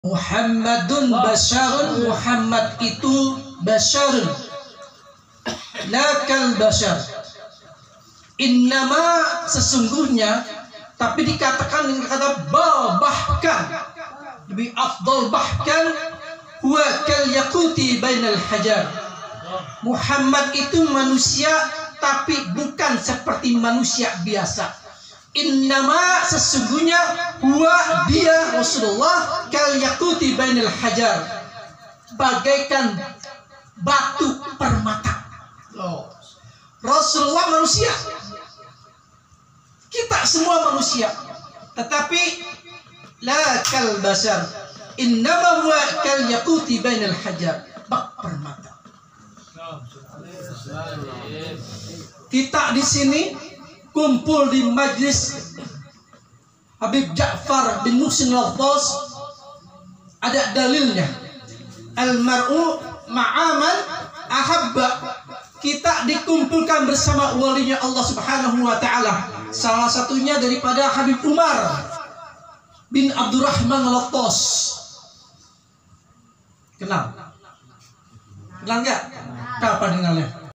Muhammadun basyarun, Muhammad itu basyarun, la kal basyar. Innama sesungguhnya, tapi dikatakan dengan kata bahkan, lebih afdal bahkan, huwa kal yaquti bainal hajar. Muhammad itu manusia tapi bukan seperti manusia biasa. Innama sesungguhnya huwa dia Rasulullah kal yaquti bainal hajar, bagaikan batu permata. Rasulullah manusia, kita semua manusia, tetapi la kal basar, innama huwa kal yaquti bainal hajar, bak permata. Kita di sini kumpul di majlis Habib Ja'far bin Muhsin Al-Abbas, ada dalilnya. Al-mar'u ma'aman ahabba. Kita dikumpulkan bersama walinya Allah Subhanahu wa ta'ala. Salah satunya daripada Habib Umar bin Abdurrahman Al-Abbas. Kenal? Kenal enggak? Kapan kenalnya?